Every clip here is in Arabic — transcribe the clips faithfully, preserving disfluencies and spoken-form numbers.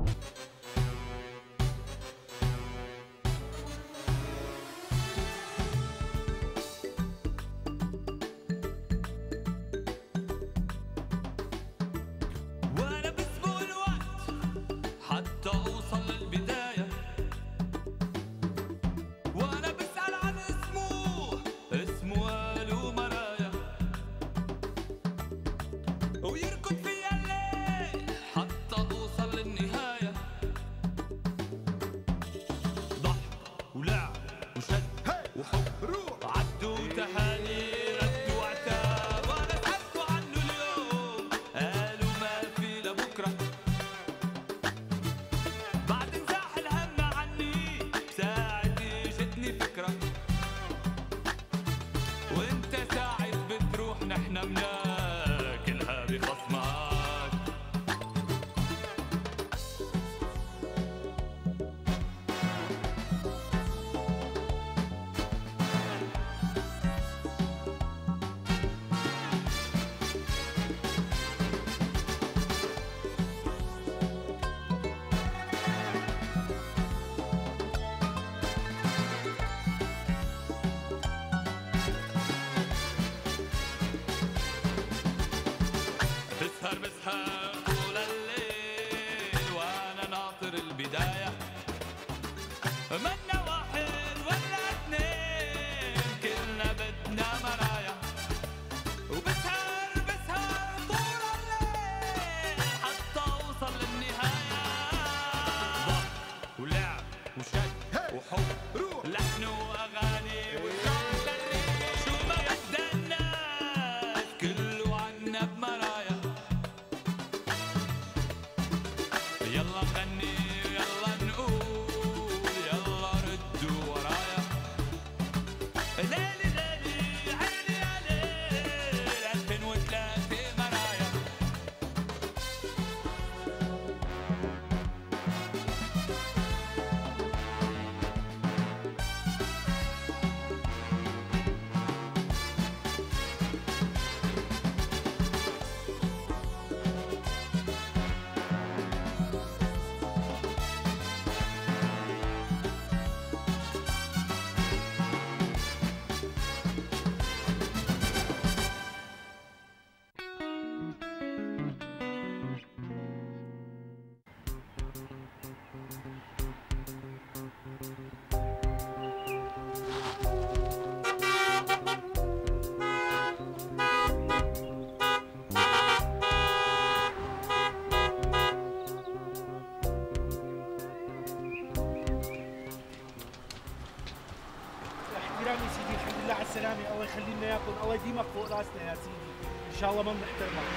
السلامة. الله يخلي لنا اياكم، الله يديمك فوق راسنا يا سيدي، ان شاء الله ما بنحترمك.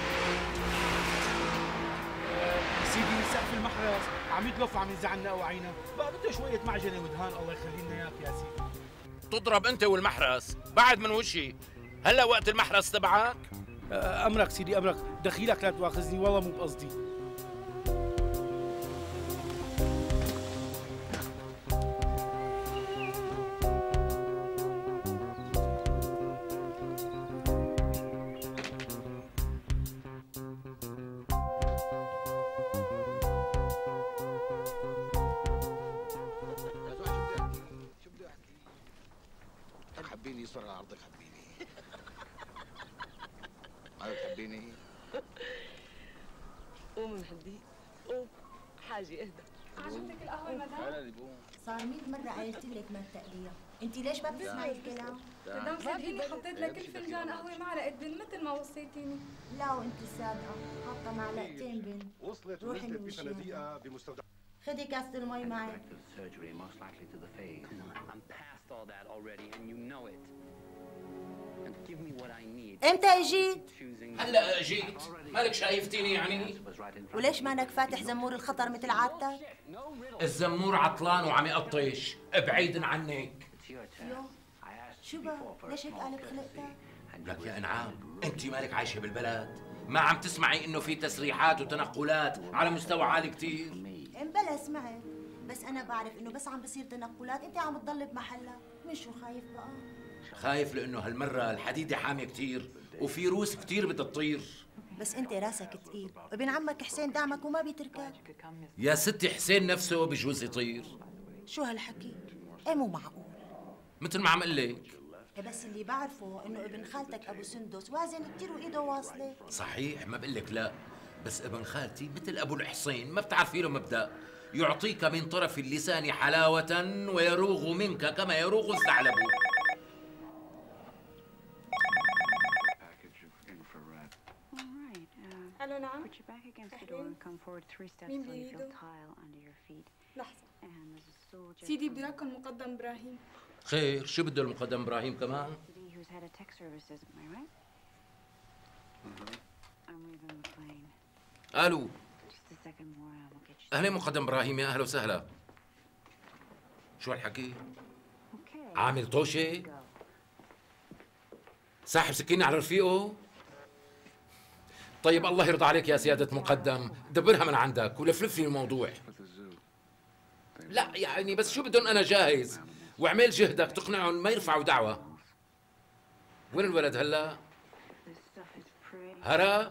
أه سيدي سقف المحرز عم يتلف وعم يزعلنا وعينا، بقى بده شوية معجنة ودهان. الله يخلي لنا اياك يا سيدي. تضرب انت والمحرز بعد من وشي، هلا وقت المحرز تبعك؟ أه امرك سيدي امرك، دخيلك لا تواخذني والله مو بقصدي. حبيني يصر على عرضك، حبيني. ما بتحبيني؟ قوم محدي قوم، حاجي اهدى. عجبتك القهوة مدام؟ انا اللي بقوم. صار مية مرة قايلت لك ما تقليها، انت ليش ما بتسمعي الكلام؟ مدام صدقيني حطيت لك كل فنجان قهوة معلقة بن مثل ما وصيتيني. لا وانت صادقة، حاطة معلقتين بن. وصلت ونزلت بصناديقها بمستودع. خدي كاسة المي معي. امتى اجيت؟ هلا اجيت، مالك شايفتيني يعني؟ وليش مانك فاتح زمور الخطر مثل عادتك؟ الزمور عطلان وعم يقطش، ابعيد عنك. يو شو بقى؟ ليش هيك قالب خلقتك؟ لك يا انعام، انت مالك عايشه بالبلد؟ ما عم تسمعي انه في تسريحات وتنقلات على مستوى عالي كثير؟ بلا سمعت، بس انا بعرف انه بس عم بصير تنقلات انت عم تضل بمحلك، من شو خايف بقى؟ خايف لانه هالمره الحديده حاميه كثير وفي روس كثير بدها تطير. بس انت راسك تقيل، وابن عمك حسين دعمك وما بيتركك. يا ستي حسين نفسه بجوز يطير. شو هالحكي؟ ايه مو معقول. مثل ما عم قل لك. إيه بس اللي بعرفه انه ابن خالتك ابو سندس وازن كثير وايده واصله. صحيح ما بقول لك لا، بس ابن خالتي مثل ابو الحصين، ما بتعرفي له مبدأ، يعطيك من طرف اللسان حلاوة ويروغ منك كما يروغ الثعلب. الو نعم. مين بيده؟ لحظة. سيدي بدي رقم مقدم ابراهيم. خير، شو بده المقدم ابراهيم كمان؟ الو. اهلا مقدم ابراهيم، يا اهلا وسهلا. شو هالحكي؟ عامل طوشه؟ ساحب سكينة على رفيقه؟ طيب الله يرضى عليك يا سيادة مقدم، دبرها من عندك ولفلف لي الموضوع. لا يعني بس شو بدهم، أنا جاهز، واعمل جهدك تقنعهم ما يرفعوا دعوة. وين الولد هلا؟ هرا؟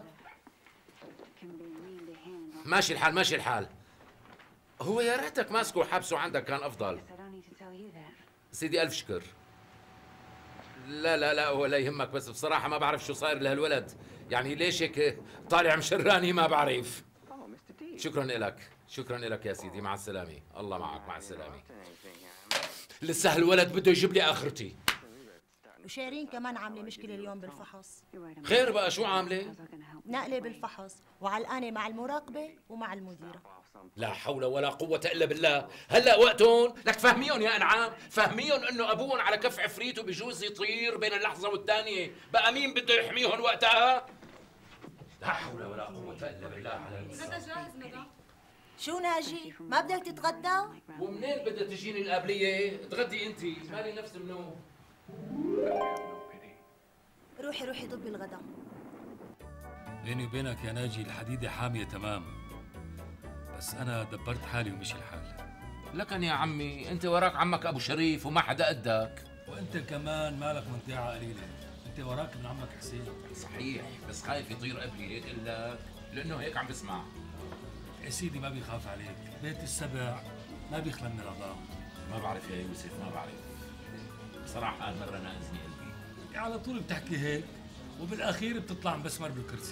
ماشي الحال ماشي الحال. هو يا ريتك ماسكه وحابسه عندك كان أفضل. سيدي ألف شكر. لا لا لا ولا يهمك، بس بصراحة ما بعرف شو صاير لهالولد، يعني ليش هيك طالع مشراني ما بعرف. شكرا لك، شكرا لك يا سيدي، مع السلامة، الله معك، مع السلامة. لسه هالولد بده يجيب لي آخرتي. وشيرين كمان عاملة مشكلة اليوم بالفحص. خير بقى شو عاملة؟ نقلة بالفحص وعلقانة مع المراقبة ومع المديرة. لا حول ولا قوة إلا بالله، هلا وقتهم لك فهميهم يا أنعام، فهميهم إنه أبوهم على كف عفريت وبجوز يطير بين اللحظة والثانية، بقى مين بده يحميهم وقتها؟ لا حول ولا قوة إلا بالله على المستوى. غدا جاهز ندى. شو ناجي؟ ما بدك تتغدى؟ ومنين بدها تجيني القابلية؟ تغدي أنت، مالي نفس منو. روحي روحي ضبي الغداء. بيني وبينك يا ناجي الحديدة حامية تمام، بس أنا دبرت حالي ومشي الحال. لكن يا عمي أنت وراك عمك أبو شريف وما حدا قدك. وأنت كمان مالك منطقة قليلة، أنت وراك ابن عمك حسين. صحيح، بس خايف يطير قبلي هيك إلا لأنه هيك عم بسمع. يا سيدي ما بيخاف عليك، بيت السبع ما بيخلى من الرضا. ما بعرف يا يوسف، ما بعرف بصراحة، هالمرة ناقزني قلبي. على طول بتحكي هيك وبالأخير بتطلع مسمر بالكرسي.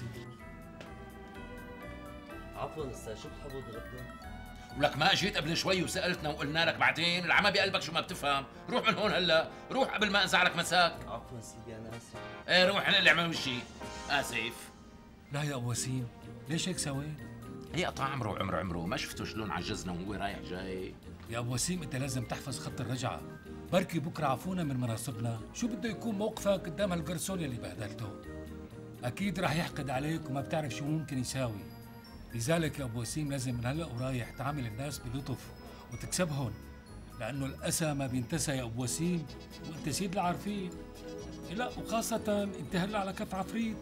عفوا استاذ، شو بتحبوا تغدوا؟ ولك ما اجيت قبل شوي وسالتنا وقلنا لك بعدين؟ العمى بقلبك شو ما بتفهم، روح من هون هلا، روح قبل ما ازعلك مساك. عفوا سيدي انا اسف. ايه روح هلا اعمل وشي، اسف. لا يا ابو وسيم، ليش هيك سويت؟ هي قطع عمره وعمر عمره، ما شفتوا شلون عجزنا وهو رايح جاي؟ يا ابو وسيم انت لازم تحفظ خط الرجعه، بركي بكره عفونا من مناصبنا، شو بده يكون موقفك قدام هالقرصون اللي بهدلته؟ اكيد راح يحقد عليك وما بتعرف شو ممكن يساوي. لذلك يا ابو وسيم لازم من هلا ورايح تعامل الناس بلطف وتكسبهم، لانه الاسى ما بينتسى يا ابو وسيم، وانت سيد العارفين. لا وخاصه انت هلا على كف عفريت.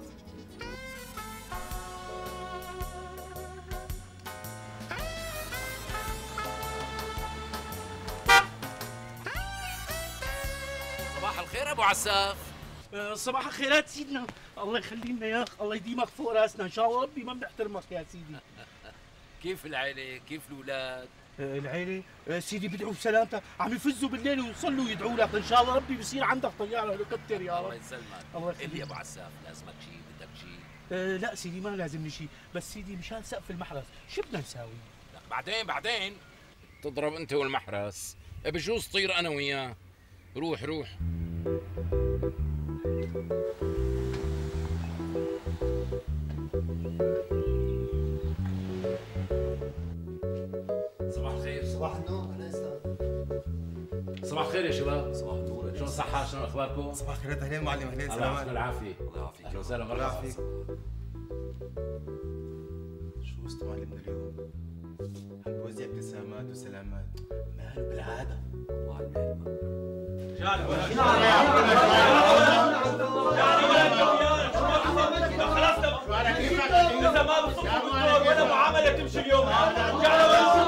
صباح الخير ابو عساف. صباح الخيرات سيدنا، الله يخلي لنا يا اخ، الله يديمك فوق راسنا ان شاء الله، ربي ما بنحترمك يا سيدي. كيف العيلة؟ كيف الأولاد؟ العيلة سيدي بدعوا بسلامتك، عم يفزوا بالليل ويصلوا ويدعوا لك، ان شاء الله ربي بصير عندك طيارة هليكوبتر يا رب. الله يسلمك. الله يخليك. قل لي ابو عساف، لازمك شيء؟ بدك شيء؟ أه لا سيدي ما لازمني شيء، بس سيدي مشان سقف المحرس شو بدنا نساوي؟ لا بعدين بعدين تضرب انت والمحرس، بجوز طير انا وياه. روح روح. صباح الخير. صباح النور. اهلا استاذ. صباح الخير يا شباب. صباح النور. شلون الصحة؟ شلون اخباركم؟ صباح الخير. اهلين معلم. اهلين. الله سلامات. يعطيكم العافية. الله يعافيك. اهلا وسهلا. الله يعافيك. شو است معلمنا اليوم؟ عم بوزع ابتسامات وسلامات، ماله بالعادة. الله على المهمة. إذا ما بصفوا بالدور ولا معاملة تمشي اليوم، رجعنا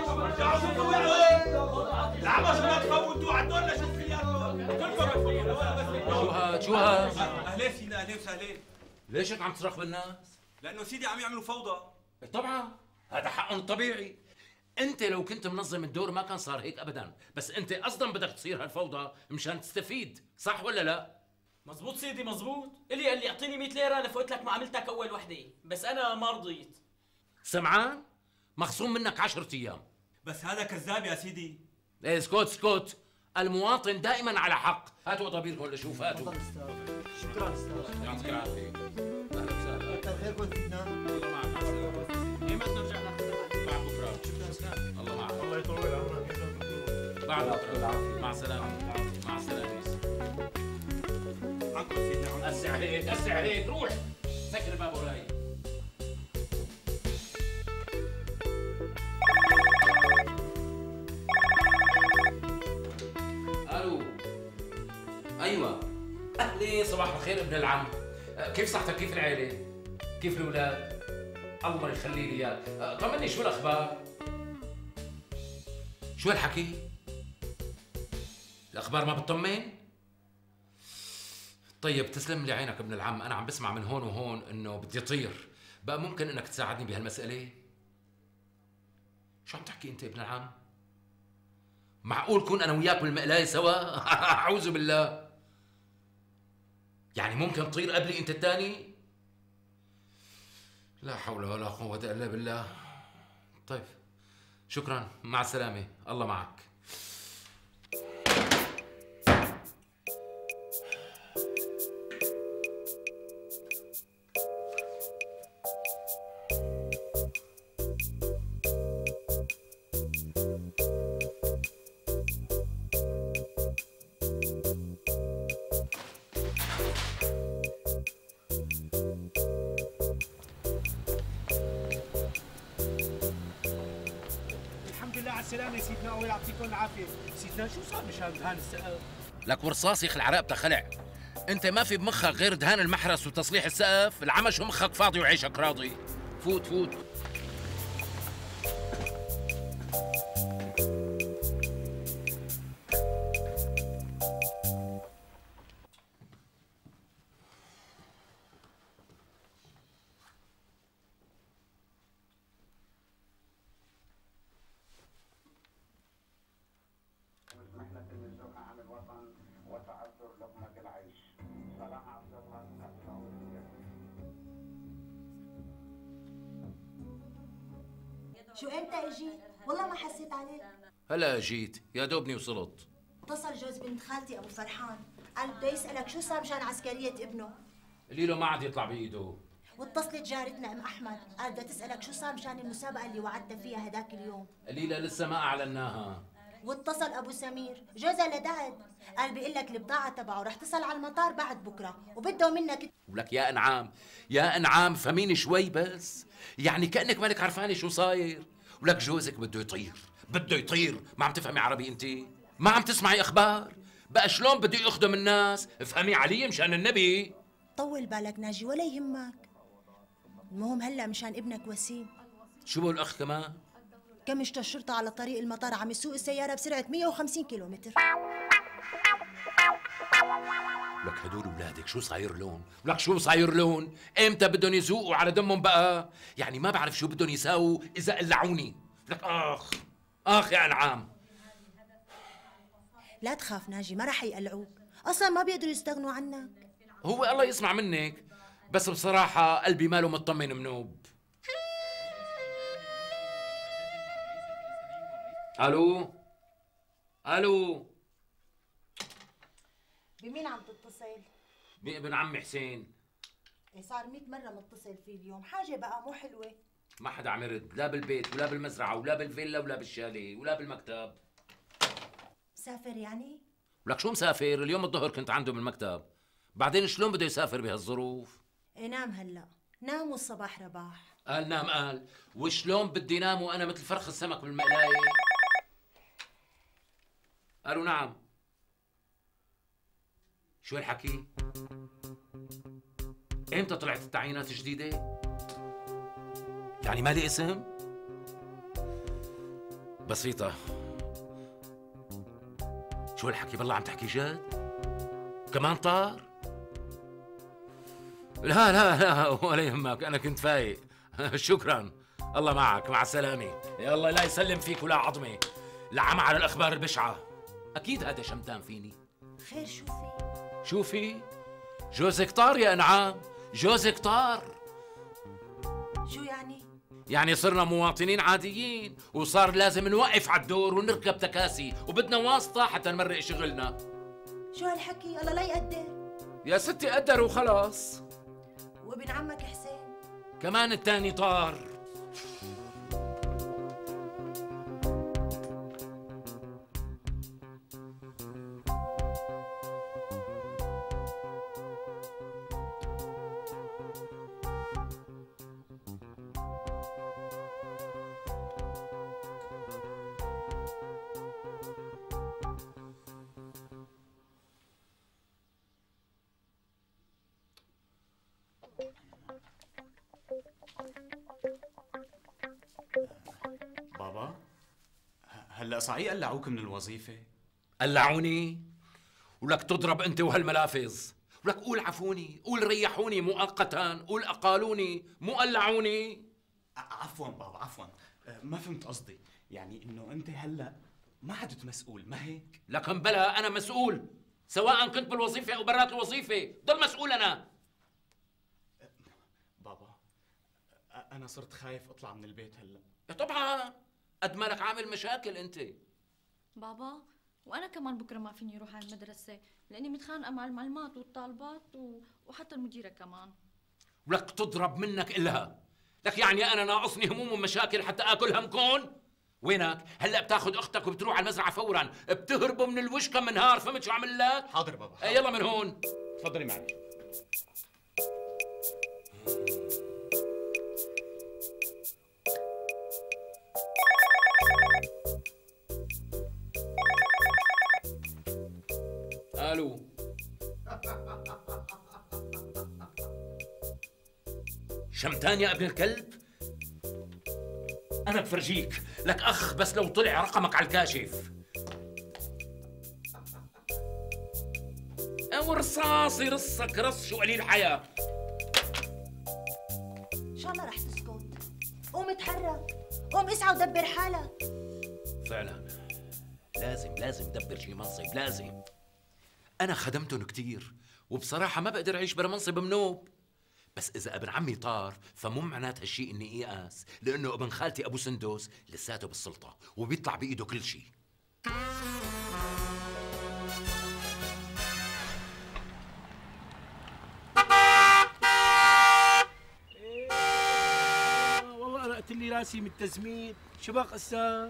وين؟ العمش ما تفوتوا عدولنا شو خياركم؟ كلكم تفوتوا. شو هاد؟ شو هاد؟ أهلين سيدنا، أهلين وسهلين. ليش هيك عم تصرخ بالناس؟ لانه سيدي عم يعملوا فوضى. طبعا هذا حقهم الطبيعي. انت لو كنت منظم الدور ما كان صار هيك ابدا، بس انت اصلا بدك تصير هالفوضى مشان تستفيد، صح ولا لا؟ مزبوط سيدي مزبوط. الي قال لي اعطيني مية ليره لفوت لك معاملتك اول وحده، بس انا ما رضيت. سمعان؟ مخصوم منك عشرة ايام. بس هذا كذاب يا سيدي. ايه اسكت اسكت، المواطن دائما على حق. هاتوا طبيبكم لشوف، هاتوا. شكرا استاذ. يعطيك العافيه. اهلا وسهلا. كتر خيركم سيدنا. الله معك. مع السلامه. ايمتى نرجع ناخذ معك بكره؟ شكرا. الله معك. الله يطول عمرك. بعد بكره. مع السلامه. مع السلامه. عنكم سيدنا. اسع عليك اسع عليك، روح سكر الباب وراي. الو. ايوه اهلين، صباح الخير ابن العم. كيف صحتك؟ كيف العيله؟ كيف الاولاد؟ الله يخلي لي اياك. طمني شو الاخبار؟ شو هالحكي؟ الاخبار ما بتطمن؟ طيب تسلم لي عينك ابن العم، انا عم بسمع من هون وهون انه بدي طير، بقى ممكن انك تساعدني بهالمساله؟ شو عم تحكي انت ابن العم؟ معقول كون انا وياك بالمقلايه سوا؟ اعوذ بالله. يعني ممكن تطير قبلي انت الثاني؟ لا حول ولا قوة الا بالله. طيب شكرا، مع السلامة، الله معك. السلامة سيدنا، الله يعطيكم العافية. سيدنا شو صار مشان دهان السقف؟ لك ورصاص يخلع رقبتك خلع. انت ما في بمخك غير دهان المحرس وتصليح السقف؟ العمى شو مخك فاضي وعيشك راضي. فوت فوت. شو امتى اجيت؟ والله ما حسيت عليك. هلا جيت، يا دوبني وصلت. اتصل جوز بنت خالتي ابو فرحان، قال بده يسالك شو صار مشان عسكريه ابنه. قولي له ما عاد يطلع بايده. واتصلت جارتنا ام احمد، قال بدها تسالك شو صار مشان المسابقه اللي وعدتها فيها هداك اليوم. قولي له لسه ما اعلناها. واتصل ابو سمير جوزها لدعد، قال بيقول لك البضاعه تبعه رح تصل على المطار بعد بكره وبده منك. ولك يا انعام يا انعام فهميني شوي بس، يعني كانك مالك عرفانه شو صاير. ولك جوزك بده يطير، بده يطير. ما عم تفهمي عربي انت؟ ما عم تسمعي اخبار؟ بقى شلون بده يخدم الناس؟ افهمي علي مشان النبي. طول بالك ناجي ولا يهمك. المهم هلا مشان ابنك وسيم. شو بقول الاخ كمان؟ كمشت الشرطة على طريق المطار عم يسوق السيارة بسرعة مية وخمسين كيلومتر. لك هدول اولادك شو صاير لون؟ لك شو صاير لون؟ امتى بدهم يزوقوا على دمهم بقى؟ يعني ما بعرف شو بدهم يساووا اذا قلعوني. لك اخ اخ يا انعام. لا تخاف ناجي، ما رح يقلعوك، اصلا ما بيقدروا يستغنوا عنك. هو الله يسمع منك، بس بصراحة قلبي ماله مطمن منوب. الو الو، بمين عم تتصل؟ بابن عمي حسين. إيه صار مئة مرة متصل فيه اليوم، حاجة بقى مو حلوة. ما حدا عم يرد، لا بالبيت ولا بالمزرعة ولا بالفيلا ولا بالشاليه ولا بالمكتب. مسافر يعني؟ ولك شو مسافر؟ اليوم الظهر كنت عنده بالمكتب، بعدين شلون بده يسافر بهالظروف؟ إيه نام هلا، نام والصباح رباح. قال نام قال، وشلون بدي نام وانا مثل فرخ السمك بالمقلاية؟ قالوا نعم. شو الحكي؟ امتى طلعت التعيينات الجديدة؟ يعني ما لي اسم؟ بسيطة. شو الحكي؟ بالله عم تحكي جد؟ كمان طار؟ لا لا لا ولا يهمك، أنا كنت فايق. شكرا، الله معك، مع السلامة. يا الله لا يسلم فيك ولا عظمة. لعم على الأخبار البشعة. أكيد هذا شمتان فيني. خير شو في؟ شو في؟ جوزك طار يا أنعام، جوزك طار. شو يعني؟ يعني صرنا مواطنين عاديين، وصار لازم نوقف على الدور ونركب تكاسي، وبدنا واسطة حتى نمرق شغلنا. شو هالحكي؟ الله لا يقدر. يا ستي قدر وخلاص. وابن عمك حسين؟ كمان التاني طار. بابا هلا صحيح قلعوك من الوظيفة؟ قلعوني؟ ولك تضرب انت وهالملافظ، ولك قول عفوني، قول ريحوني مؤقتا، قول اقالوني مو قلعوني. عفوا بابا عفوا، ما فهمت قصدي، يعني انه انت هلا ما عدت مسؤول، ما هيك؟ لكن بلا انا مسؤول، سواء كنت بالوظيفة او برات الوظيفة، ضل مسؤول انا. بابا انا صرت خايف اطلع من البيت هلا. طبعا قد ما لك عامل مشاكل انت. بابا وانا كمان بكره ما فيني اروح على المدرسه لاني متخانقه مع المعلمات والطالبات و... وحتى المديره كمان. ولك تضرب منك إلها، لك يعني انا ناقصني هموم ومشاكل حتى اكل همكون؟ وينك؟ هلا بتاخذ اختك وبتروح على المزرعه فورا، بتهربوا من الوش كم نهار، فهمت شو عمل لك؟ حاضر بابا حاضر. ايه يلا من هون، تفضلي معي. الو. شمتان يا ابن الكلب؟ انا بفرجيك، لك اخ بس لو طلع رقمك على الكاشف. او رصاص يرصك رص شو قليل حياه. ان شاء الله رح تسكت. قوم اتحرك، قوم اسعى ودبر حالك. فعلا لازم لازم دبر شي منصب، لازم. أنا خدمتهم كتير، وبصراحة ما بقدر أعيش بلا منصب منوب. بس إذا ابن عمي طار فمو معنات هالشي إني إيأس، لأنه ابن خالتي أبو سندوس لساته بالسلطة وبيطلع بإيده كل شي. والله أنا قتلي راسي من التزميل. شباك أستاذ؟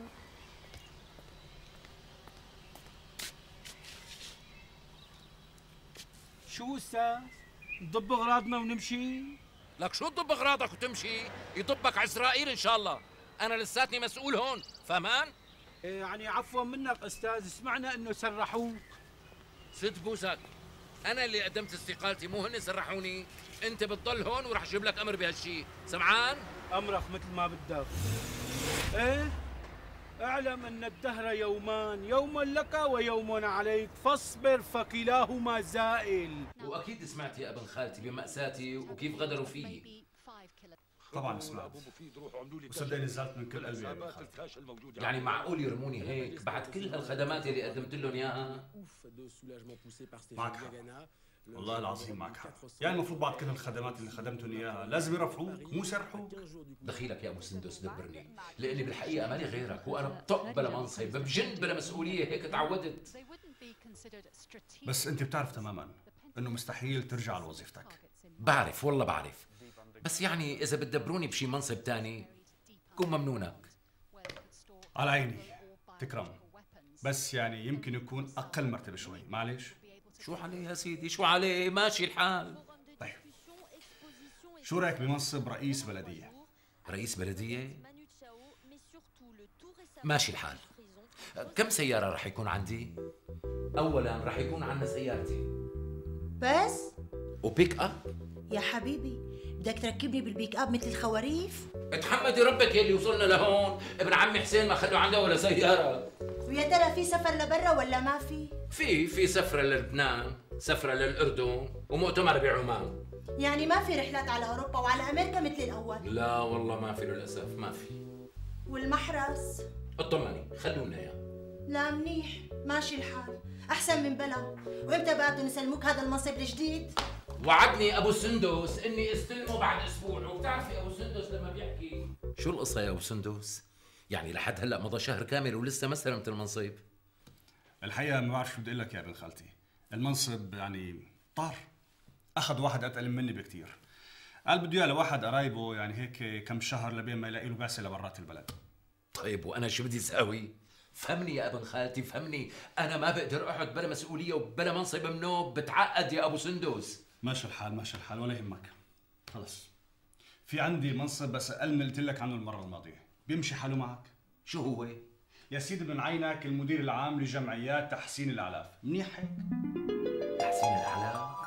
شو استاذ؟ نضب اغراضنا ونمشي؟ لك شو تضب اغراضك وتمشي؟ يضبك عزرائيل ان شاء الله، انا لساتني مسؤول هون، فهمان؟ إيه يعني عفوا منك استاذ، سمعنا انه سرحوك. ست بوسك، انا اللي قدمت استقالتي مو هن سرحوني، انت بتضل هون وراح اجيب لك امر بهالشي، سمعان؟ امرك مثل ما بدك. ايه؟ اعلم ان الدهر يومان، يوم لك ويوم عليك، فاصبر فكلاهما زائل. واكيد سمعت يا ابن خالتي بمأساتي وكيف غدروا فيي. طبعا سمعت، وصدقني زعلت من كل قلبي. يعني معقول يرموني هيك بعد كل هالخدمات اللي قدمت لهم اياها؟ معك حق، والله العظيم معك حق. يعني المفروض بعد كل الخدمات اللي خدمتهم اياها لازم يرفعوك مو يسرحوك. دخيلك يا ابو سندس دبرني، لاني بالحقيقه مالي غيرك، وانا بطق بلا منصب، بجن بلا مسؤوليه، هيك تعودت. بس انت بتعرف تماما انه مستحيل ترجع لوظيفتك. بعرف والله بعرف، بس يعني اذا بتدبروني بشي منصب تاني كون ممنونك. على عيني تكرم، بس يعني يمكن يكون اقل مرتبه شوي، معلش. شو عليه يا سيدي، شو عليه، ماشي الحال. طيب شو رايك بمنصب رئيس بلديه؟ رئيس بلديه؟ ماشي الحال. كم سياره رح يكون عندي؟ اولا رح يكون عندنا سيارتي بس؟ وبيك اب. يا حبيبي بدك تركبني بالبيك اب مثل الخواريف؟ اتحمدي ربك يلي وصلنا لهون، ابن عمي حسين ما خلوا عنده ولا سياره. ويا ترى في سفر لبرا ولا ما في؟ في في سفره للبنان. سفرة للأردن ومؤتمر بعمان. يعني ما في رحلات على أوروبا وعلى أمريكا مثل الأول؟ لا والله ما في للأسف، ما في. والمحرز؟ اطمني خلونا اياه. لا منيح، ماشي الحال، أحسن من بلا. وإمتى بقى بدهم يسلموك هذا المنصب الجديد؟ وعدني أبو سندس إني استلمه بعد أسبوع، وبتعرفي أبو سندس لما بيحكي. شو القصة يا أبو سندس؟ يعني لحد هلا مضى شهر كامل ولسه ما استلمت المنصب؟ الحقيقة ما بعرف شو بدي أقول لك يا ابن خالتي، المنصب يعني طار. أخذ واحد أتقل مني بكتير. قال بده إياه لواحد قرايبه، يعني هيك كم شهر لبين ما يلاقي له بعثة لبرات البلد. طيب وأنا شو بدي أساوي؟ فهمني يا ابن خالتي، فهمني، أنا ما بقدر أقعد بلا مسؤولية وبلا منصب منوب، بتعقد يا أبو سندس. ماشي الحال ماشي الحال ولا يهمك. خلص في عندي منصب بس أقل من اللي قلت لك عنه المرة الماضية، بيمشي حاله معك؟ شو هو؟ يا سيدي من عينك المدير العام لجمعيات تحسين الأعلاف، منيح هيك؟ تحسين الأعلاف؟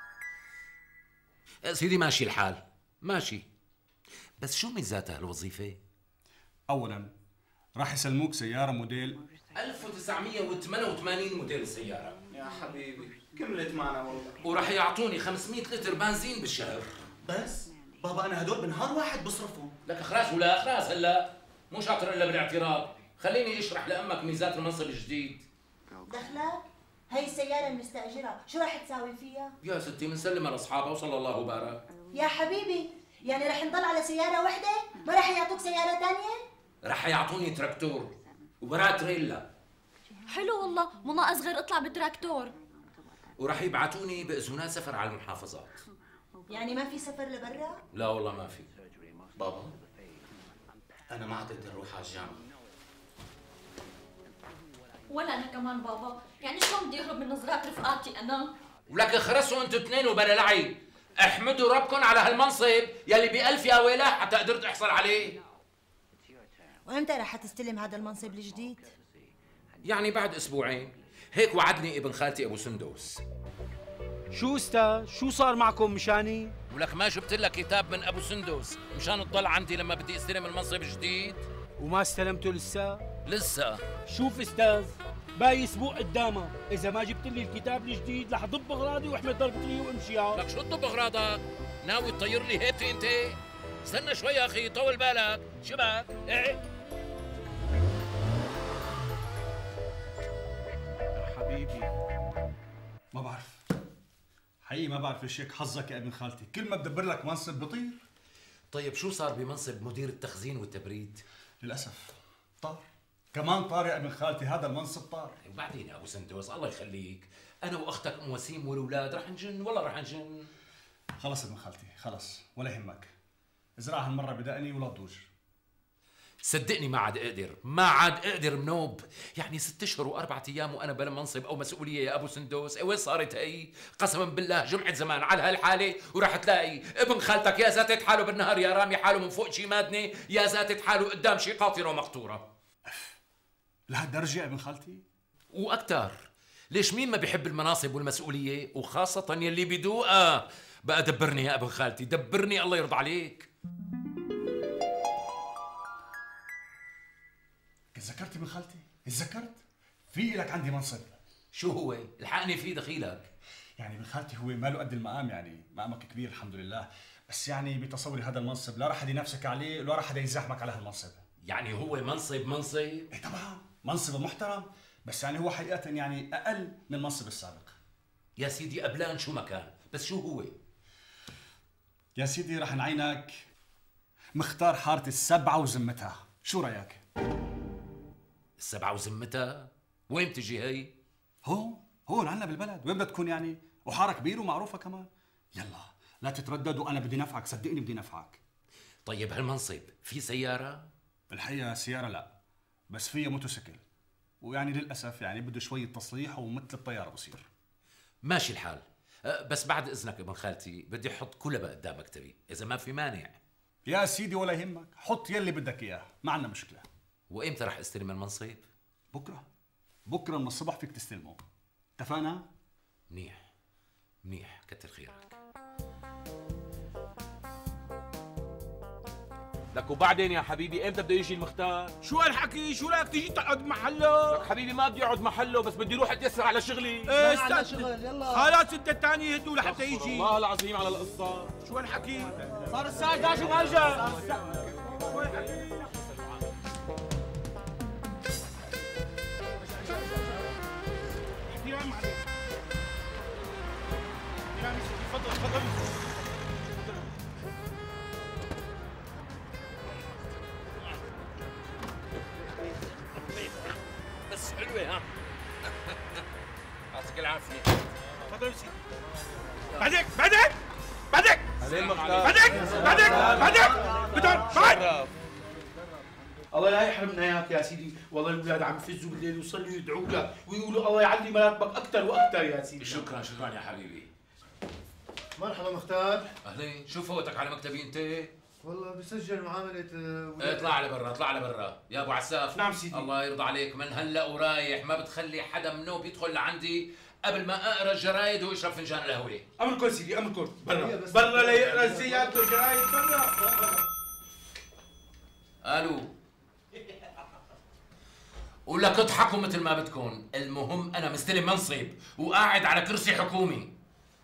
سيدي ماشي الحال، ماشي. بس شو ميزات هالوظيفة؟ أولاً راح يسلموك سيارة موديل ألف وتسعمية وثمانية وثمانين موديل السيارة. يا حبيبي كملت معنا والله. وراح يعطوني خمسمية لتر بنزين بالشهر. بس بابا انا هدول بنهار واحد بصرفهم. لك خلاص ولا خلاص هلا مو شاطر الا بالاعتراض. خليني اشرح لامك ميزات المنصب الجديد. دخلك؟ هي السيارة المستأجرة، شو راح تساوي فيها؟ يا ستي بنسلمها لاصحابها وصلى الله وبارك. يا حبيبي يعني رح نضل على سيارة وحدة؟ ما رح يعطوك سيارة ثانية؟ رح يعطوني تراكتور وبرا تريلا. حلو والله، مو ناقص غير اطلع بتراكتور. ورح يبعتوني باذونات سفر على المحافظات. يعني ما في سفر لبرا؟ لا والله ما في. بابا انا ما عاد اقدر اروح على الجامعة. ولا انا كمان بابا، يعني شلون بدي اهرب من نظرات رفقاتي انا؟ ولك خرسوا انتوا اثنين وبلا لعب. احمدوا ربكم على هالمنصب يلي بألف يا ويله حتى قدرت احصل عليه. وامتى رح تستلم هذا المنصب الجديد؟ يعني بعد اسبوعين، هيك وعدني ابن خالتي ابو سندس. شو استاذ؟ شو صار معكم مشاني؟ ولك ما جبت لك كتاب من ابو سندس مشان تضل عندي لما بدي استلم المنصب الجديد؟ وما استلمته لسه؟ لسه. شوف استاذ، باقي اسبوع قدامك، اذا ما جبت لي الكتاب الجديد رح ضب اغراضي واحمد ضربتي وامشي. لك شو تضب اغراضك؟ ناوي تطير لي هيبتي انت؟ استنى شوي يا اخي، طول بالك. شبك؟ ايه حبيبي ما بعرف حقيقي ما بعرف ايش هيك حظك يا ابن خالتي، كل ما بدبر لك منصب بطير. طيب شو صار بمنصب مدير التخزين والتبريد؟ للاسف طار، كمان طار يا ابن خالتي، هذا المنصب طار. وبعدين يا ابو سندوس الله يخليك، انا واختك ام وسيم والاولاد رح نجن والله رح نجن. خلص ابن خالتي خلص ولا يهمك، ازرع هالمره بدقني ولا تضوج. صدقني ما عاد اقدر، ما عاد اقدر منوب، يعني ست اشهر واربعة ايام وانا بلا منصب او مسؤوليه يا ابو سندوس، وين صارت هي؟ قسما بالله جمعه زمان على هالحاله وراح تلاقي ابن خالتك يا زاتت حاله بالنهار يا رامي حاله من فوق شي مادنه، يا زاتت حاله قدام شي قاطره ومقطوره. لهالدرجه يا ابن خالتي؟ واكثر، ليش مين ما بيحب المناصب والمسؤوليه وخاصه يلي بدوقها؟ بقى دبرني يا ابن خالتي، دبرني الله يرضى عليك. تذكرت ابن خالتي؟ تذكرت؟ في لك عندي منصب. شو هو؟ الحقني فيه دخيلك. يعني ابن خالتي هو ماله قد المقام، يعني مقامك كبير الحمد لله، بس يعني بتصوري هذا المنصب لا راح حدا ينافسك عليه ولا راح حدا يزاحمك على هالمنصب. يعني هو منصب منصب؟ ايه طبعا منصب محترم، بس يعني هو حقيقة يعني أقل من المنصب السابق. يا سيدي قبلان شو مكان، بس شو هو؟ يا سيدي رح نعينك مختار حارة السبعة وزمتها، شو رأيك؟ السبعة وزمتها؟ وين بتجي هي؟ هون هون عنا بالبلد، وين بدها تكون يعني؟ وحارة كبيرة ومعروفة كمان. يلا لا تتردد وأنا بدي نفعك، صدقني بدي نفعك. طيب هالمنصب في سيارة؟ الحقيقة سيارة لا، بس فيها موتوسيكل، ويعني للأسف يعني بده شوية تصليح ومثل الطيارة بصير. ماشي الحال، بس بعد إذنك ابن خالتي بدي أحط كلها قدام مكتبي، إذا ما في مانع. يا سيدي ولا يهمك، حط يلي بدك إياه، ما عندنا مشكلة. وإمتى رح استلم المنصب؟ بكرة بكرة من الصبح فيك تستلمه، اتفقنا؟ منيح منيح، كتر خيرك. لك وبعدين يا حبيبي امتى بده يجي المختار؟ شو هالحكي؟ شو رايك تيجي تقعد محله؟ لك حبيبي ما بدي اقعد محله بس بدي اروح اتيسر على شغلي. ايه استنى شغل يلا خلاص انت الثاني هدوا لحتى يجي. والله العظيم على القصه. شو هالحكي؟ صار الساعة إحدى عشر وما اجى. شو هالحكي؟ احترام عليك. احترام يا سيدي تفضل تفضل. بس حلوة ها. يعطيك العافية. تفضل يا سيدي. بعدك بعدك بعدك بعدين بعدك بعدك بعدك بدون بعد. الله لا يحرمنا اياك يا سيدي، والله الاولاد عم يفزوا بالليل ويصلوا يدعوا لك ويقولوا الله يعلي مراتبك اكثر واكثر يا سيدي. شكرا شكرا يا حبيبي. مرحبا مختار. اهلين، شو فوتك على مكتبي انت؟ والله بسجل معاملة اطلع لبرا اطلع لبرا يا ابو عساف. نعم سيدي. الله يرضى عليك، من هلا ورايح ما بتخلي حدا منه بيدخل لعندي قبل ما اقرا الجرايد واشرب فنجان القهوه. امركم سيدي امركم برا برا ليقرا السياد والجرايد برا. الو قول لك اضحكوا مثل ما بدكم، المهم انا مستلم منصب وقاعد على كرسي حكومي.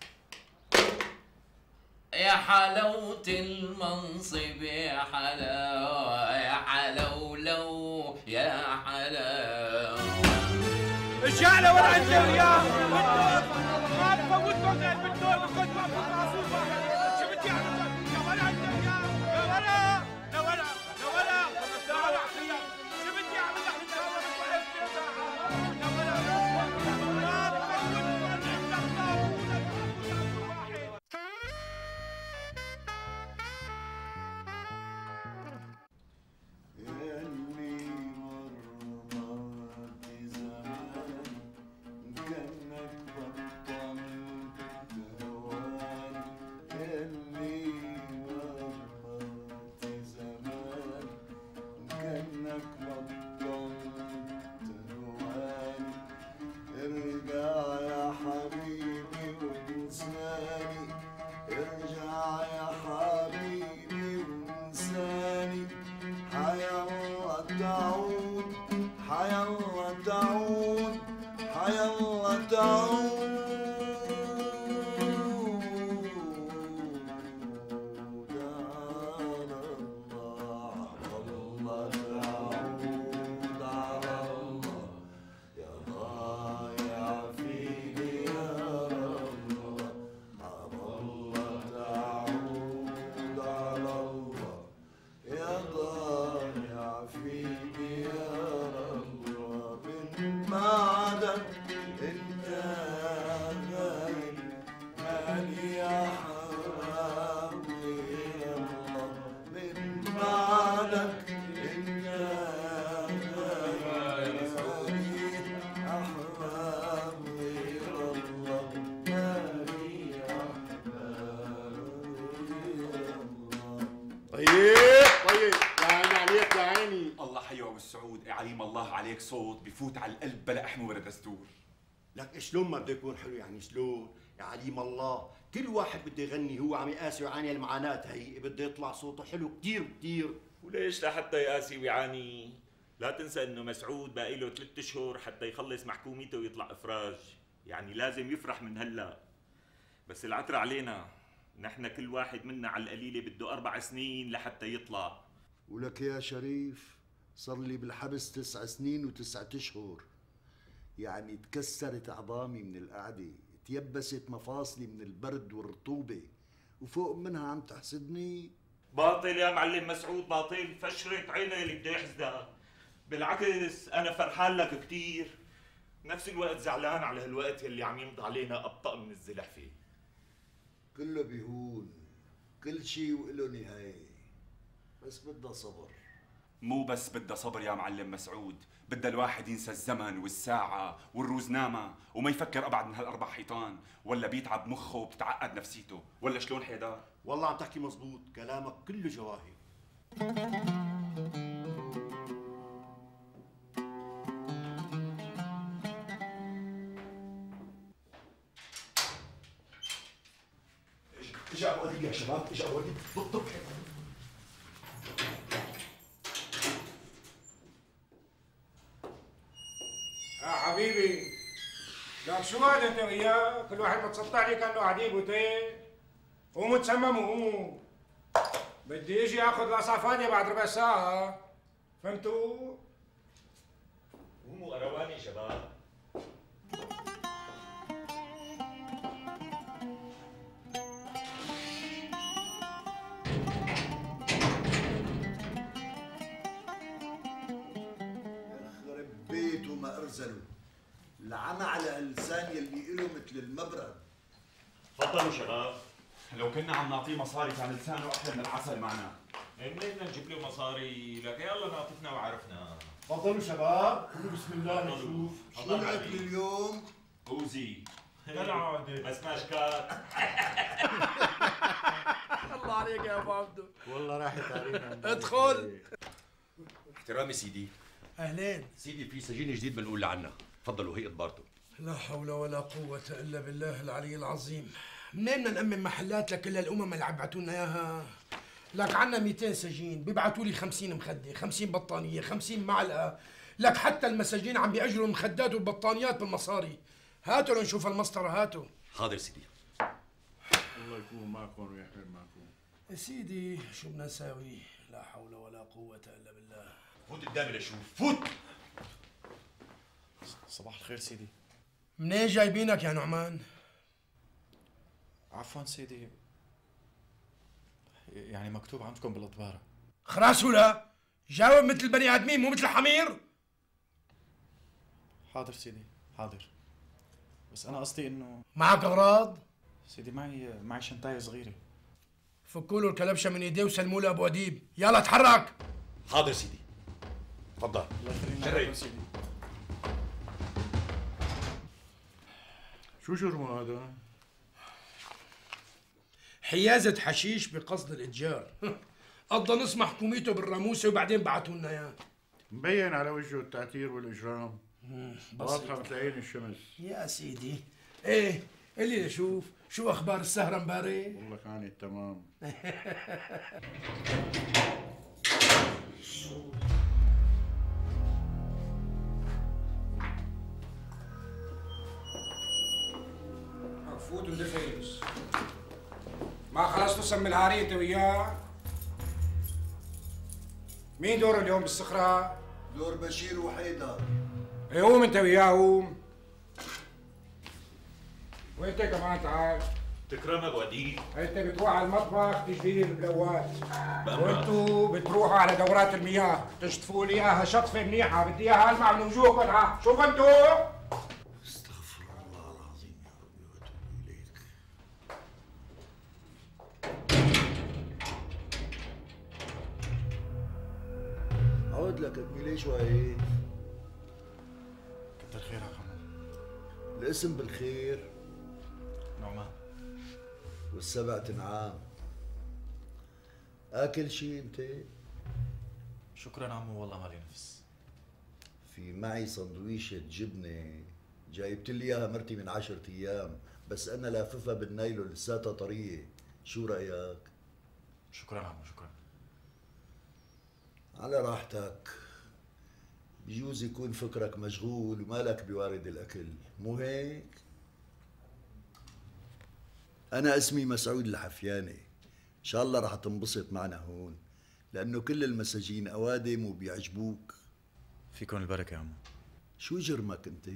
يا حلاوة المنصب يا حلاوة يا حلولو يا حلاوة. ارجع لورا انت وياه ما تفوتكم زي البتول وكنت واقف معصوبة. شو بدي اعمل؟ يا ورا انت وياه يا ورا لورا لورا لورا خيار. شو بدي اعمل لك ان شاء الله بتوقف كذا ساعة يا ورا ما تفوتكم عند الطابونة واحد. عليم الله عليك صوت بفوت على القلب بلا احمى ولا دستور. لك شلون ما بده يكون حلو يعني شلون؟ يا عليم الله كل واحد بده يغني هو عم يقاسي ويعاني المعاناة هي بده يطلع صوته حلو كثير كثير. وليش لحتى يقاسي ويعاني؟ لا تنسى انه مسعود باقي له ثلاث اشهر حتى يخلص محكوميته ويطلع افراج، يعني لازم يفرح من هلا. بس العترة علينا، نحن كل واحد منا على القليلة بده اربع سنين لحتى يطلع. ولك يا شريف صار لي بالحبس تسع سنين وتسعة اشهر، يعني تكسرت عظامي من القعدة، تيبست مفاصلي من البرد والرطوبة، وفوق منها عم تحسدني. باطل يا معلم مسعود باطل، فشرت عيني اللي بده يحسدها. بالعكس انا فرحان لك كثير، بنفس الوقت زعلان على هالوقت يلي عم يمضي علينا ابطأ من الزلحفة. كله بيهون، كل شيء وله نهاية، بس بدها صبر. مو بس بدها صبر يا معلم مسعود، بدها الواحد ينسى الزمن والساعة والروزنامة وما يفكر أبعد من هالأربع حيطان، ولا بيتعب مخه وبتتعقد نفسيته، ولا شلون حيدار؟ والله عم تحكي مزبوط، كلامك كله جواهر. اجا اواديك يا شباب، اجا اواديك بالضبط. يا حبيبي لك شو هذا انت وياه؟ كل واحد متسطع لي كانه عديب وتيه ومتسمم وهموم. بدي اجي اخذ القصعة فاضية بعد ربع ساعة، فهمتوا؟ قوموا قرواني شباب. يخرب بيته ما ارزلوا العمى على اللسان يلي إله مثل المبرد. تفضلوا شباب. لو كنا عم نعطيه مصاري كان لسانه احلى من العسل معنا. منين بدنا نجيب له مصاري؟ لك يلا ناطفنا وعرفنا. تفضلوا شباب، قولوا بسم الله نشوف. شو الاكل اليوم؟ اوزي كالعادة بس ماشكات. الله عليك يا ابو عبدو. والله راحت علينا. ادخل. احترامي سيدي. اهلين سيدي في سجين جديد بنقول لعنا، تفضلوا هي ادبارته. لا حول ولا قوة إلا بالله العلي العظيم. منين بدنا نأمن محلات لكل الأمم اللي عبعتوا لنا إياها؟ لك عنا مئتين سجين بيبعتوا لي خمسين مخدة، خمسين بطانية، خمسين معلقة، لك حتى المساجين عم بيأجروا المخدات والبطانيات بالمصاري. هاتوا لنشوف المسطرة، هاتوا. حاضر سيدي. الله يكون معكم ويحمل معكم. يا سيدي شو بدنا نساوي؟ لا حول ولا قوة إلا بالله. فوت قدامي لشوف، فوت. صباح الخير سيدي. منين جايبينك يا نعمان؟ عفوا سيدي، يعني مكتوب عندكم بالإطبارة. خراس ولا؟ جاوب مثل البني آدمين مو مثل الحمير. حاضر سيدي، حاضر. بس أنا قصدي إنه معك أغراض؟ سيدي معي معي شنطاية صغيرة. فكوا له الكلبشة من ايديه وسلموا له أبو أديب، يلا اتحرك. حاضر سيدي. تفضل. الله يخلينا شرف سيدي. شو جرمه هذا؟ حيازة حشيش بقصد الإتجار. قضى نص محكوميته بالراموسة وبعدين بعتوا لنا إياه. مبين على وجهه التعتير والإجرام. واضحة مثل عين الشمس. يا سيدي. إيه اللي نشوف شو أخبار السهرة امبارح؟ والله كانت تمام. فوت ودفيس. ما خلصتوا سم العارية انت وياه؟ مين دوره اليوم بالصخرة؟ دور بشير وحيدر. ايه قوم انت وياه قوم. وانت كمان تعال. تكرم ابو اديب. انت بتروح على المطبخ تجيب لي البلوات. وانتوا بتروحوا على دورات المياه تشطفوا لي اياها شطفة منيحة، بدي اياها المع من وجوهكم. شوف انتوا. عود لك ابني ليش واقف؟ كتر خيرك عمو. الاسم بالخير. نعمان. والسبع تنعام. اكل شي انت؟ شكرا عمو والله مالي نفس. في معي سندويشة جبنة جايبت لي اياها مرتي من عشرة ايام، بس انا لاففها بالنايلو لساتها طرية، شو رأيك؟ شكرا عمو شكرا. على راحتك. بجوز يكون فكرك مشغول ومالك بوارد الأكل، مو هيك؟ أنا اسمي مسعود الحفياني، إن شاء الله رح تنبسط معنا هون، لأنه كل المساجين أوادم وبيعجبوك. فيكن البركة يا عمو. شو جرمك أنت؟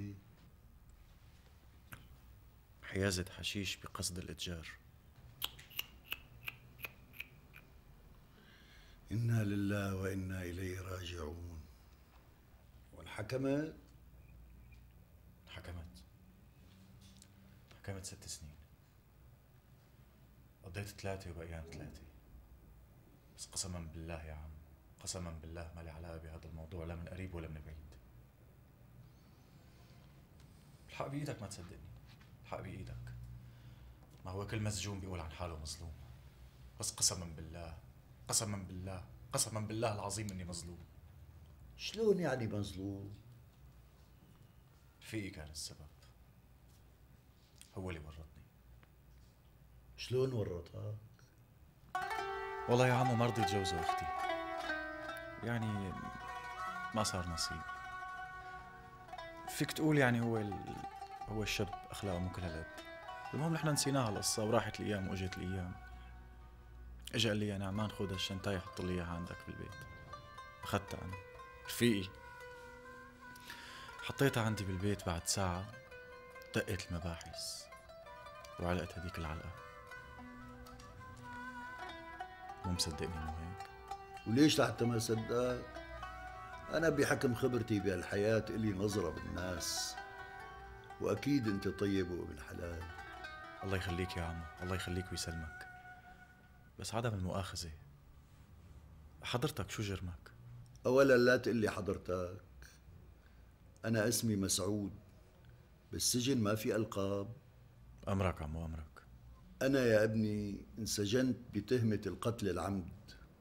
حيازة حشيش بقصد الإتجار. إنا لله وإنا إليه راجعون. والحكمت؟ حكمت حكمت ست سنين. قضيت ثلاثة وبقيان ثلاثة. بس قسما بالله يا عم، قسما بالله ما لي علاقة بهذا الموضوع لا من قريب ولا من بعيد. الحق بإيدك ما تصدقني، الحق بإيدك. ما هو كل مسجون بيقول عن حاله مظلوم، بس قسما بالله قسما بالله قسما بالله العظيم اني مظلوم. شلون يعني مظلوم؟ رفيقي كان السبب، هو اللي ورطني. شلون ورطك؟ والله يا عمو ما رضيت اتجوزه اختي، يعني ما صار نصيب. فيك تقول يعني هو ال... هو الشاب اخلاقه مو كل هالقد. المهم نحن نسيناها القصه وراحت الايام واجت الايام. اجى قال لي يا نعمان خذ هالشنطايه حط لي اياها عندك بالبيت. اخذتها انا رفيقي، حطيتها عندي بالبيت. بعد ساعه دقت المباحث وعلقت هديك العلقه. مو مصدقني مو هيك؟ وليش لحتى ما صدقك؟ أنا بحكم خبرتي بهالحياة إلي نظرة بالناس، وأكيد أنت طيب وابن حلال. الله يخليك يا عمو، الله يخليك ويسلمك. بس عدم المؤاخذة، حضرتك شو جرمك؟ أولا لا تقلي حضرتك، أنا اسمي مسعود، بالسجن ما في ألقاب. أمرك عمو أمرك. أنا يا ابني انسجنت بتهمة القتل العمد.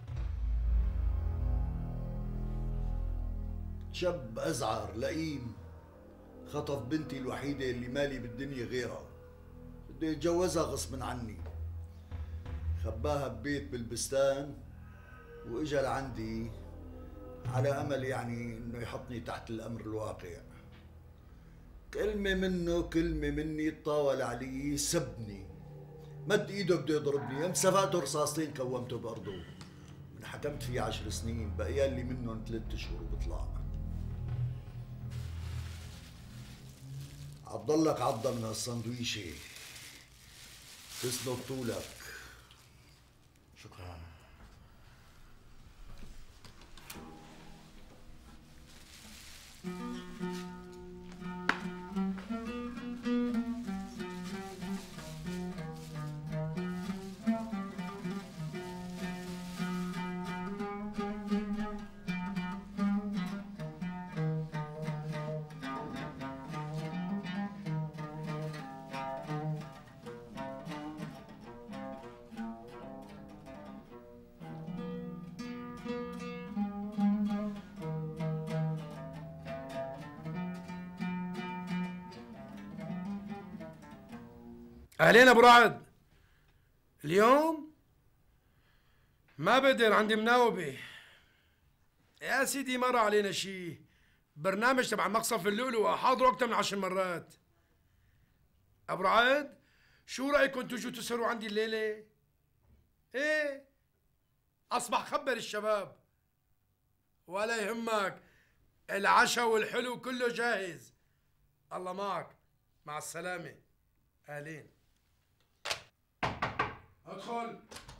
شاب أزعر لئيم خطف بنتي الوحيدة اللي مالي بالدنيا غيرها، بده يتجوزها غصبا عني. خباها ببيت بالبستان واجا لعندي على أمل يعني إنه يحطني تحت الأمر الواقع. كلمة منه كلمة مني تطاول علي، سبني، مد ايده بده يضربني، يوم سفقته رصاصتين كومته بأرضه. من حكمت فيه عشر سنين بقيال لي منهم ثلاث اشهر وبطلع. عضلك عضة من هالسندويشة تسند طولك. شكرا. اهلين ابو رعد. اليوم ما بقدر، عندي مناوبة يا سيدي. مر علينا شي برنامج تبع مقصف اللؤلؤة، حاضره اكثر من عشر مرات. ابو رعد شو رايكم تجوا تسهروا عندي الليله؟ ايه اصبح خبر الشباب. ولا يهمك، العشاء والحلو كله جاهز. الله معك، مع السلامه. اهلين. ادخل.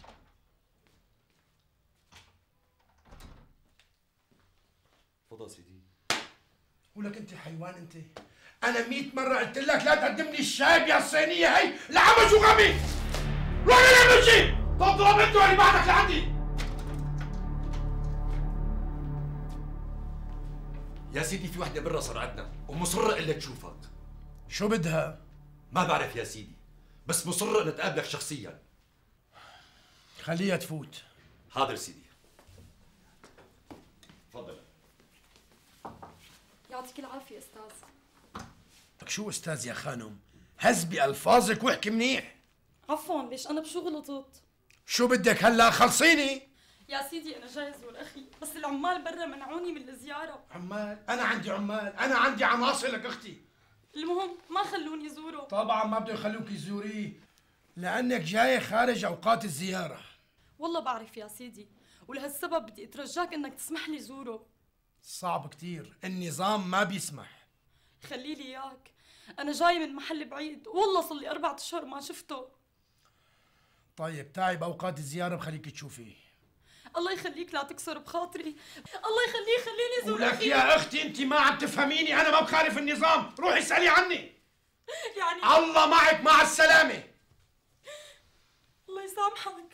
تفضل سيدي. ولك انت حيوان انت. انا مئة مرة قلت لك لا تقدم لي الشاي بهالصينية هي لعمج وغمي. روح لي شيء تضرب انت اللي بعدك لعندي. يا سيدي في وحدة برا صرعتنا ومصرة الا تشوفك. شو بدها؟ ما بعرف يا سيدي، بس مصرة نتقابلك شخصيا. خليها تفوت. حاضر سيدي. تفضل. يعطيك العافية أستاذ. لك شو أستاذ يا خانم؟ هز بألفاظك واحكي منيح. عفوا، ليش أنا بشو غلطت؟ شو بدك هلا؟ خلصيني. يا سيدي أنا جاي أزور أخي، بس العمال برا منعوني من الزيارة. عمال؟ أنا عندي عمال، أنا عندي عناصر لك أختي. المهم ما خلوني زوره. طبعا ما بده يخلوك زوريه، لأنك جاية خارج أوقات الزيارة. والله بعرف يا سيدي، ولهالسبب بدي أترجاك إنك تسمح لي زوره. صعب كتير، النظام ما بيسمح. خلي لي إياك، أنا جاي من محل بعيد، والله صار لي أربعة أشهر ما شفته. طيب تعي بأوقات الزيارة بخليك تشوفيه. الله يخليك لا تكسر بخاطري، الله يخليه خليني زور ولك يا أختي أنت ما عم تفهميني، أنا ما بخالف النظام، روحي اسألي عني. يعني الله معك، مع السلامة. الله يسامحك.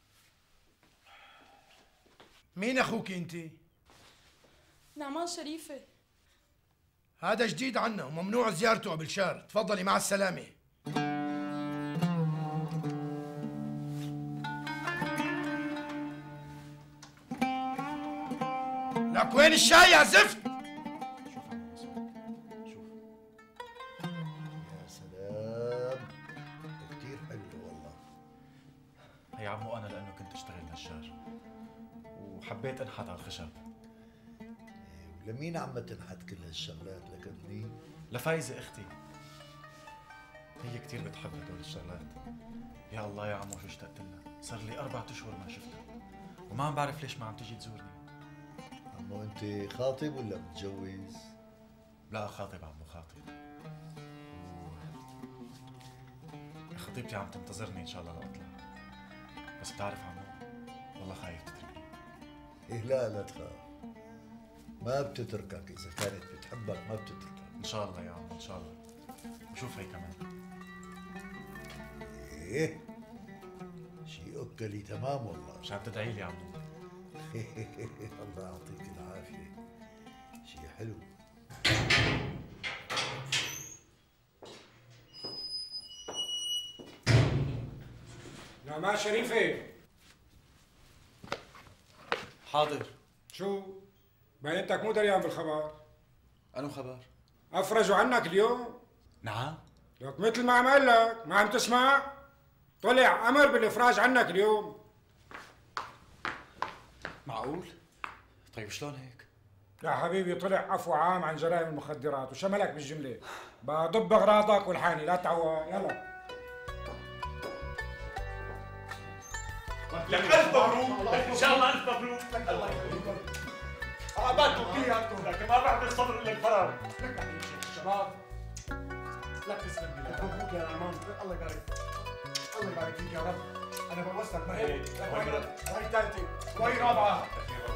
مين أخوك أنت؟ نعمان شريفة. هذا جديد عنا وممنوع زيارته قبل شهر، تفضلي مع السلامة. لك وين الشاي يا زفت؟ يا سلام، كثير حلو والله. هي عمو أنا لأنه كنت أشتغل نجار وحبيت أنحت على الخشب. لمين عم تنحت كل هالشغلات لكتني؟ لفايزة اختي، هي كتير بتحب هدول الشغلات. يا الله يا عمو شو اشتقت لها، صار لي أربعة أشهر ما شفتها وما عم بعرف ليش ما عم تيجي تزورني. عمو أنت خاطب ولا متجوز؟ لا خاطب عمو خاطب. خطيبتي عم تنتظرني إن شاء الله لأطلع، بس بتعرف عمو والله خايف تتركني. إيه لا لا تخاف، ما بتتركك. إذا كانت بتحبك ما بتتركك. إن شاء الله يا عمو إن شاء الله. وشوف هي كمان. إيه شيء أكلي تمام والله. مش عم تدعي لي عمو. الله يعطيك العافية، شيء حلو. نعمة شريفة. حاضر. شو؟ بينتك مو دريان بالخبر. أنو خبر؟ أفرجوا عنك اليوم. نعم؟ لك مثل ما عم قال لك، ما عم تسمع؟ طلع أمر بالإفراج عنك اليوم. معقول؟ طيب شلون هيك؟ يا حبيبي طلع عفو عام عن جرائم المخدرات وشملك بالجملة. بضب أغراضك والحاني لا تعوى. يلا. لك ألف مبروك، إن شاء الله ألف مبروك. الله يخليك. عقبالكم كلياتكم، لكن ما بعد الصبر إلا الفراغ. لك يا الشباب. لك تسلم لي. لك مبروك يا رمان. الله يبارك. الله يبارك فيك يا رب. أنا بوصلك ما هيك. وين وين ثالثة؟ وين رابعة؟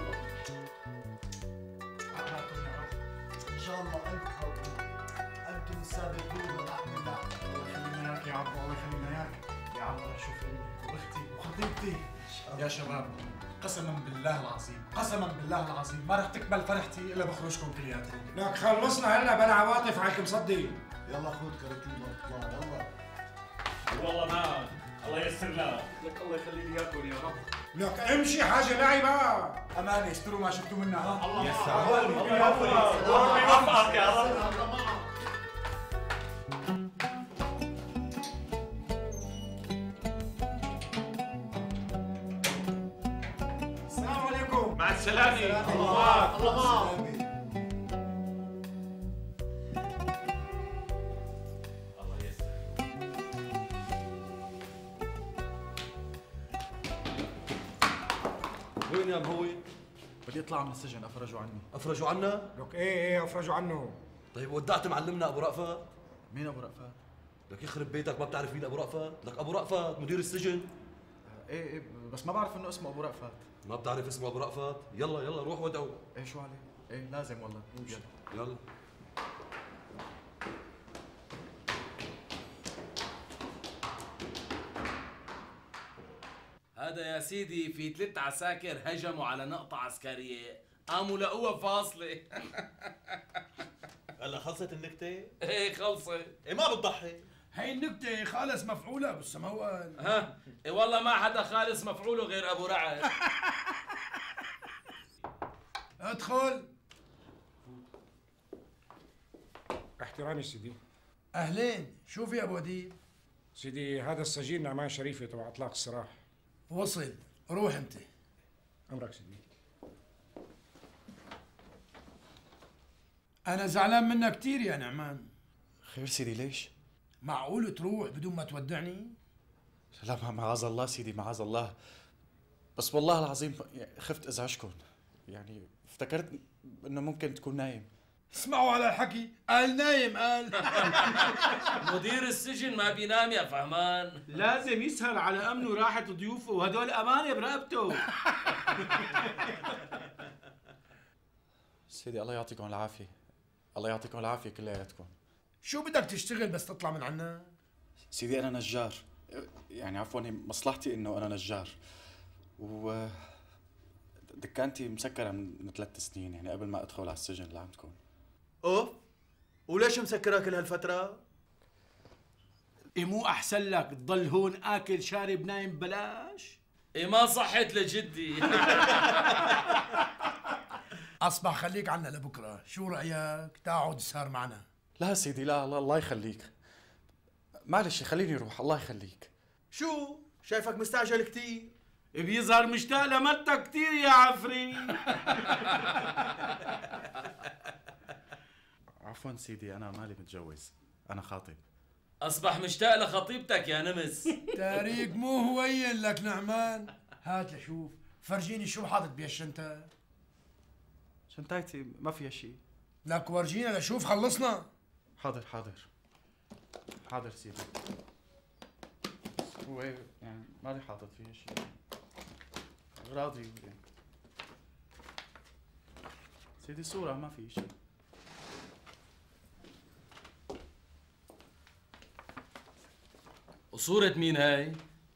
إن شاء الله ألف مبروك. أنتم السابقون ونحن الله. الله يخلينا إياك يا عم، الله يخلينا إياك. يا عم الله شوف أمي وأختي وخطيبتي. يا شباب قسما بالله العظيم قسما بالله العظيم ما رح تكمل فرحتي الا بخروجكم كلياتكم. لك خلصنا هلا بلا عواطف عليك مصدي. يلا خذ كراتين واطلع يلا. والله ما الله ييسر لك. لك الله يخلي لي اياكم يا رب. لك امشي حاجه لعبه. امانه اشتروا ما شفتوا منها ها. الله يا سلام. الله يوفقك. الله يوفقك يا رب. مع السلامة. الله معك. الله معك. الله يسر. وين يا مهوي؟ بدي اطلع من السجن افرجوا عني. افرجوا عنا؟ لك ايه ايه افرجوا عنه. طيب ودعت معلمنا ابو رأفت؟ مين ابو رأفت؟ لك يخرب بيتك ما بتعرف مين ابو رأفت؟ لك ابو رأفت مدير السجن. ايه ايه بس ما بعرف انه اسمه ابو رأفت. ما بتعرف اسمه ابو رأفت؟ يلا يلا روح ودعوا. ايه شو عليه؟ ايه لازم والله. يلا يلا. هذا يا سيدي في ثلاث عساكر هجموا على نقطة عسكرية، قاموا لقوها فاصلة. هلا خلصت النكتة؟ ايه خلصت. ايه ما بتضحك؟ هي النكتة خالص مفعولة بالسماوات. ها؟ إيه والله ما حدا خالص مفعوله غير أبو رعد. ادخل. احترامي سيدي. اهلين، شوف يا ابو اديب. سيدي هذا السجين نعمان شريفه تبع اطلاق السراح. وصل، روح انت. امرك سيدي. انا زعلان منك كثير يا نعمان. خير سيدي ليش؟ معقول تروح بدون ما تودعني؟ لا معاذ الله سيدي معاذ الله، بس والله العظيم خفت ازعجكم، يعني افتكرت انه ممكن تكون نايم. اسمعوا على الحكي، قال نايم قال. مدير السجن ما بينام يا فهمان. لازم يسهر على امنه وراحة ضيوفه وهدول امانه برقبته. سيدي الله يعطيكم العافيه، الله يعطيكم العافيه كلياتكم. شو بدك تشتغل بس تطلع من عنا؟ سيدي انا نجار، يعني عفوا مصلحتي انه انا نجار، و دكانتي مسكره من ثلاث سنين، يعني قبل ما ادخل على السجن اللي عندكم. اوف، وليش مسكرها كل هالفترة؟ إيه مو أحسن لك تضل هون آكل شارب نايم ببلاش؟ إيه ما صحت لجدي. اصبح خليك عنا لبكره، شو رايك؟ تقعد تسهر معنا. لا سيدي لا الله, الله يخليك، معلش خليني اروح الله يخليك. شو؟ شايفك مستعجل كتير. بيظهر مشتاق لمرتك كتير يا عفري. عفوا سيدي، انا مالي متجوز، انا خاطب. اصبح مشتاق لخطيبتك يا نمس. تاريك مو هوين لك نعمان. هات لشوف، فرجيني شو حاطط بهالشنطة. شنطايتي ما فيها شيء. لك ورجينا لشوف، خلصنا. حاضر حاضر حاضر سيدي. هو يعني مالي حاطط فيها شيء، راضي يعني. سيدي صورة ما في شيء. وصورة مين هاي؟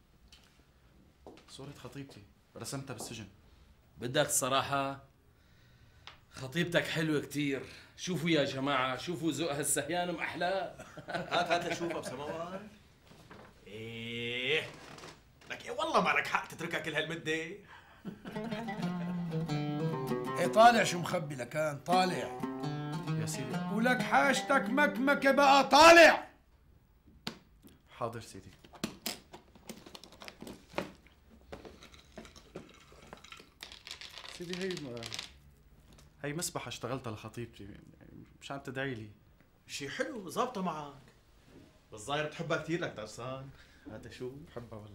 صورة خطيبتي، رسمتها بالسجن. بدك الصراحة خطيبتك حلوة كتير. شوفوا يا جماعة، شوفوا ذوق هالسهيان محلاه. هات هات لشوف ابو سماوات. ايه لك ايه والله ما لك حق تتركها كل هالمدة. ايه طالع شو مخبي لكان، طالع يا سيدي. ولك حاجتك مكمكة بقى، طالع. حاضر سيدي. سيدي هي هي مسبحة اشتغلتها لخطيبتي مشان تدعي لي. شي حلو ظابطة معك. بالظاهر بتحبها كثير لك درسان. هذا شو؟ بحبها والله.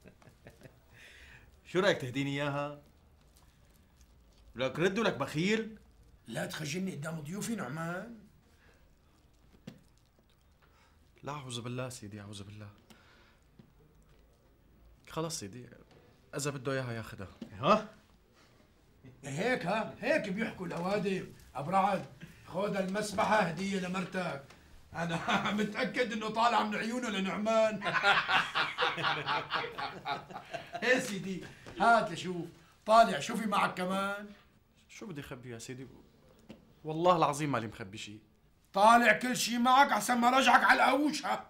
شو رايك تهديني اياها؟ لك رد ولك بخيل. لا تخجلني قدام ضيوفي نعمان. لا اعوذ بالله سيدي، اعوذ بالله. خلص سيدي، اذا بده اياها ياخذها. ها؟ هيك ها هيك بيحكوا الاوادم. ابرعد خذ المسبحة هدية لمرتك. أنا متأكد إنه طالع من عيونه لنعمان. إيه سيدي، هات لشوف، طالع شوفي معك كمان. شو بدي أخبي يا سيدي؟ والله العظيم مالي مخبي شيء. طالع كل شيء معك أحسن ما رجعك على القاووش. ها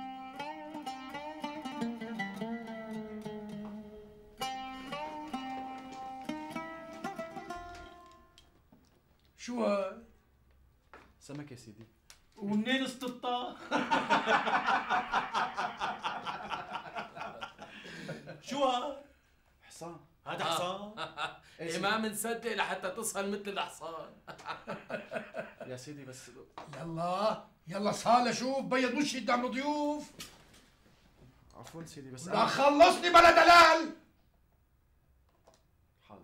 شو هاد؟ سمك يا سيدي. ومنين اصطدتها؟ شو هاد؟ حصان. هذا حصان؟ إيه ما منصدق لحتى تصل مثل الحصان. يا سيدي بس يلا يلا صالة شوف، بيض وشي قدام الضيوف. عفوا سيدي بس لا خلصني بلا دلال. حاضر.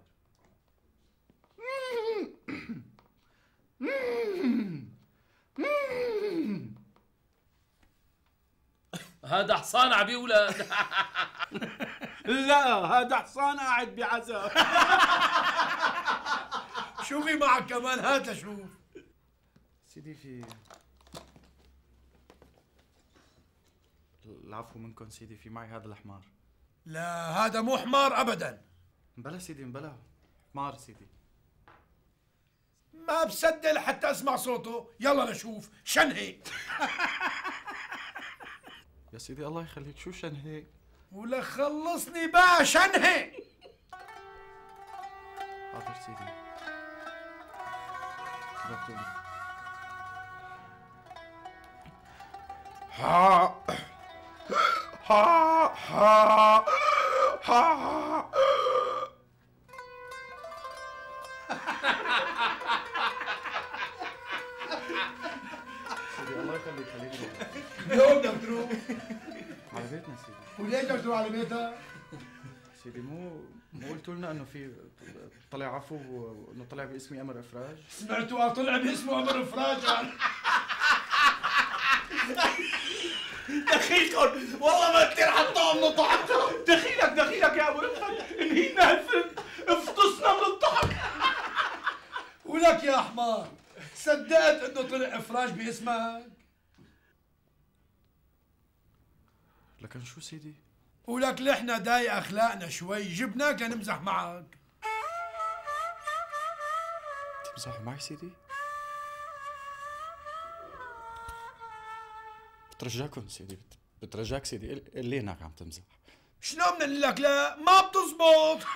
هذا حصان عم يولد. لا هذا حصان قاعد بعزاء. شوفي معك كمان، هات لشوف. سيدي في العفو منكم سيدي، في معي هذا الحمار. لا هذا مو حمار ابدا. مبلا سيدي مبلا، حمار سيدي. ما بصدق لحتى اسمع صوته. يلا نشوف شن هيك. يا سيدي الله يخليك، شو شن هيك؟ ولا خلصني بقى، شن هيك. حاضر سيدي. دكتور. ها ها ها ها. سيدي الله يخليك خليك. اليوم بدك تروح على بيتنا سيدي. وليش بدك تروح على بيتك؟ سيدي مو مو قلتوا لنا انه في طلع عفو وانه طلع باسمي امر افراج؟ سمعتوا طلع باسمه امر افراج. دخيلكم والله ما كثير حطوها من الضحك. دخيلك دخيلك يا ابو رفعت، انهينا الفيلم، افطسنا من الضحك. ولك يا حمار، صدقت انه طلع افراج باسمك؟ لكن شو سيدي؟ ولك لحنا داي اخلاقنا شوي، جبناك لنمزح معك. تمزح معي سيدي؟ بترجاكم سيدي، بترجاك سيدي قل لي انك عم تمزح. شلون بدنا نقول لك لا؟ ما بتزبط.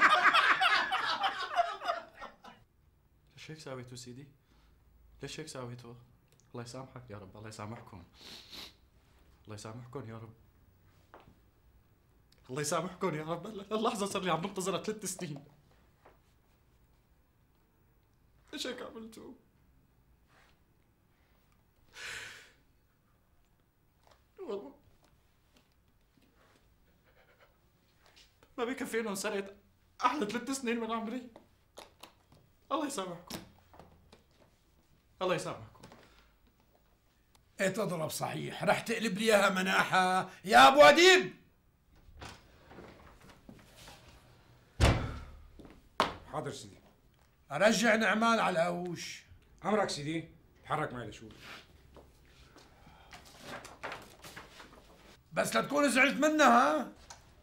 ليش هيك ساويتوا سيدي؟ ليش هيك ساويتوا؟ الله يسامحك يا رب، الله يسامحكم. الله يسامحكم يا رب. الله يسامحكم يا رب، اللحظة صار لي عم بنتظرها ثلاث سنين. ايش هيك عملتوا؟ والله ما بكفي انه سرقت احلى ثلاث سنين من عمري. الله يسامحكم، الله يسامحكم. ايه تضرب صحيح، رح تقلب لي اياها مناحة يا ابو اديب. حاضر سيدي. ارجع نعمان على القوش. امرك سيدي، تحرك معي لشوف. بس لا تكون زعلت منها. ها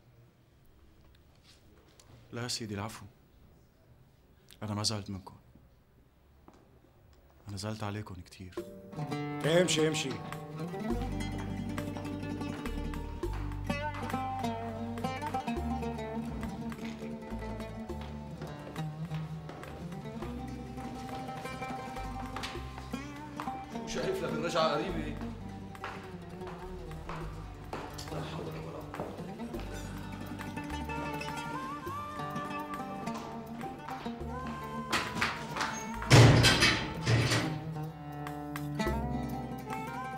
لا سيدي العفو، أنا ما زعلت منكم، أنا زعلت عليكم كثير. امشي امشي. شو شايف لك الرجعة قريبة؟ لا حول ولا قوة.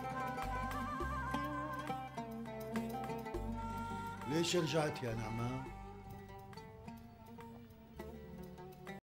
ليش رجعت يا نعمان؟